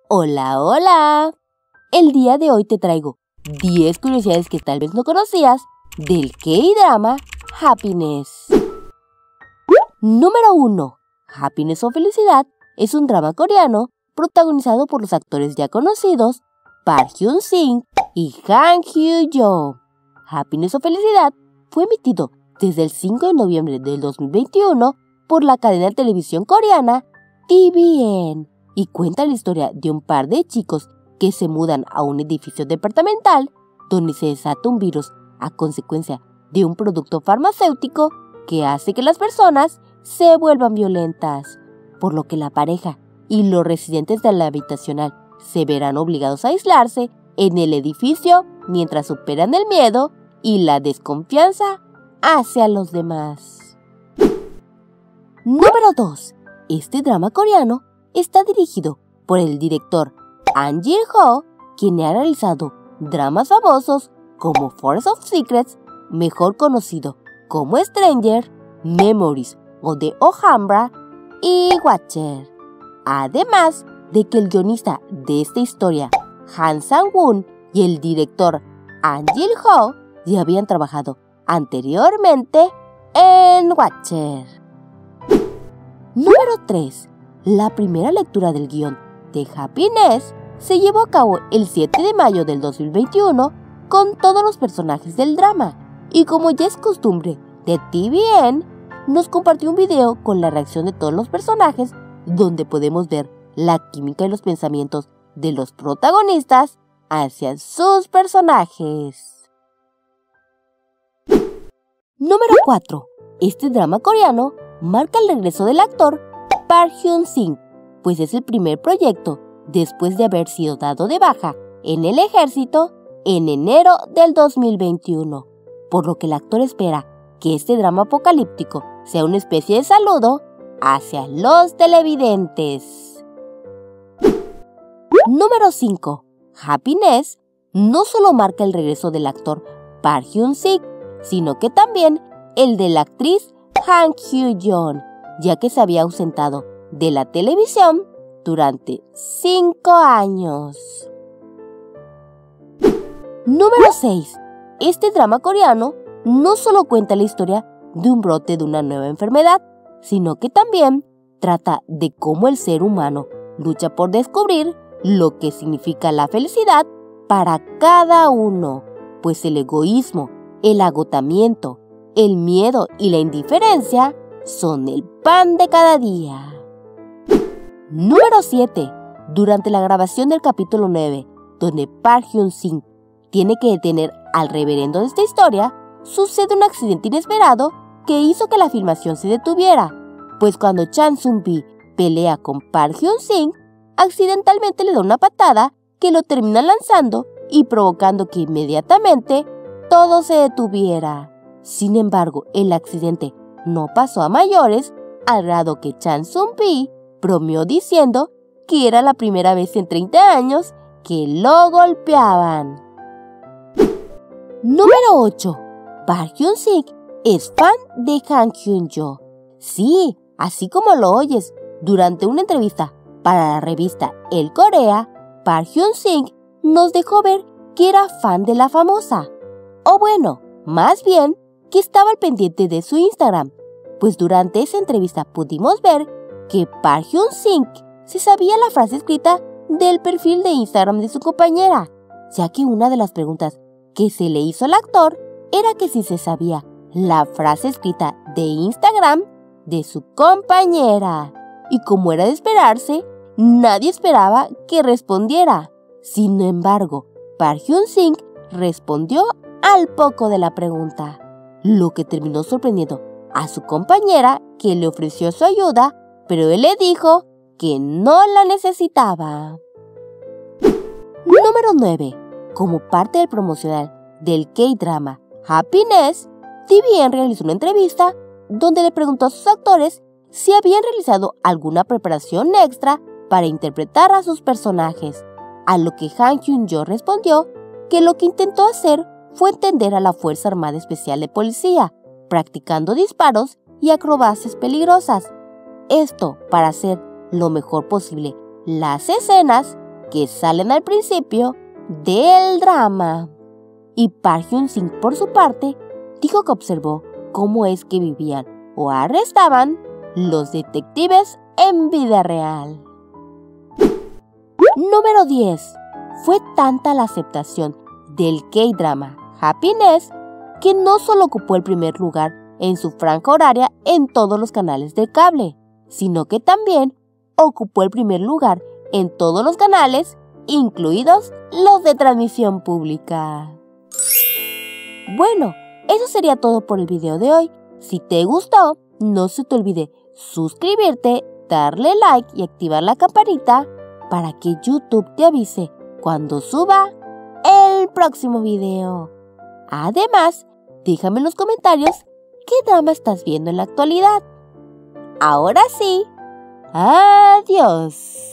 Hola, hola. El día de hoy te traigo 10 curiosidades que tal vez no conocías del K-drama Happiness. Número 1. Happiness o Felicidad es un drama coreano protagonizado por los actores ya conocidos Park Hyun-sik y Han Hyo-joo. Happiness o Felicidad fue emitido desde el 5 de noviembre del 2021 por la cadena de televisión coreana TVN y cuenta la historia de un par de chicos que se mudan a un edificio departamental donde se desata un virus a consecuencia de un producto farmacéutico que hace que las personas se vuelvan violentas, por lo que la pareja y los residentes de la habitacional se verán obligados a aislarse en el edificio mientras superan el miedo y la desconfianza hacia los demás. Número 2. Este drama coreano está dirigido por el director Ahn Jil-ho, quien ha realizado dramas famosos como Forest of Secrets, mejor conocido como Stranger, Memories o The Alhambra y Watcher. Además de que el guionista de esta historia, Han Sang-won, y el director Ahn Jil-ho ya habían trabajado anteriormente en Watcher. Número 3. La primera lectura del guión de Happiness se llevó a cabo el 7 de mayo del 2021 con todos los personajes del drama, y como ya es costumbre de TVN, nos compartió un video con la reacción de todos los personajes donde podemos ver la química y los pensamientos de los protagonistas hacia sus personajes. Número 4. Este drama coreano marca el regreso del actor Park Hyun-sik, pues es el primer proyecto después de haber sido dado de baja en el ejército en enero del 2021, por lo que el actor espera que este drama apocalíptico sea una especie de saludo hacia los televidentes. Número 5. Happiness no solo marca el regreso del actor Park Hyun-sik, sino que también el de la actriz Han Hyo-joo, ya que se había ausentado de la televisión durante 5 años. Número 6. Este drama coreano no solo cuenta la historia de un brote de una nueva enfermedad, sino que también trata de cómo el ser humano lucha por descubrir lo que significa la felicidad para cada uno, pues el egoísmo, el agotamiento, el miedo y la indiferencia son el pan de cada día. Número 7. Durante la grabación del capítulo 9, donde Park Hyun-sik tiene que detener al reverendo de esta historia, sucede un accidente inesperado que hizo que la filmación se detuviera, pues cuando Chan Sung-bi pelea con Park Hyun-sik, accidentalmente le da una patada que lo termina lanzando y provocando que inmediatamente todo se detuviera. Sin embargo, el accidente no pasó a mayores, al grado que Chan Sung-bi bromeó diciendo que era la primera vez en 30 años que lo golpeaban. Número 8. Park Hyun-sik es fan de Han Hyun-joo. Sí, así como lo oyes, durante una entrevista para la revista El Corea, Park Hyun-sik nos dejó ver que era fan de la famosa. O bueno, más bien, que estaba al pendiente de su Instagram, pues durante esa entrevista pudimos ver que Park Hyun-sik se sabía la frase escrita del perfil de Instagram de su compañera, ya que una de las preguntas que se le hizo al actor era que si se sabía la frase escrita de Instagram de su compañera. Y como era de esperarse, nadie esperaba que respondiera. Sin embargo, Park Hyun-sik respondió al poco de la pregunta, lo que terminó sorprendiendo a su compañera, que le ofreció su ayuda, pero él le dijo que no la necesitaba. Número 9. Como parte del promocional del K-drama Happiness, TVN realizó una entrevista donde le preguntó a sus actores si habían realizado alguna preparación extra para interpretar a sus personajes, a lo que Han Hyun-joo respondió que lo que intentó hacer fue entender a la Fuerza Armada Especial de Policía, practicando disparos y acrobacias peligrosas. Esto para hacer lo mejor posible las escenas que salen al principio del drama. Y Park Hyun-sik, por su parte, dijo que observó cómo es que vivían o arrestaban los detectives en vida real. Número 10. Fue tanta la aceptación del K-drama Happiness que no solo ocupó el primer lugar en su franja horaria en todos los canales de cable, sino que también ocupó el primer lugar en todos los canales, incluidos los de transmisión pública. Bueno, eso sería todo por el video de hoy. Si te gustó, no se te olvide suscribirte, darle like y activar la campanita para que YouTube te avise cuando suba el próximo video. Además, déjame en los comentarios qué drama estás viendo en la actualidad. Ahora sí, adiós.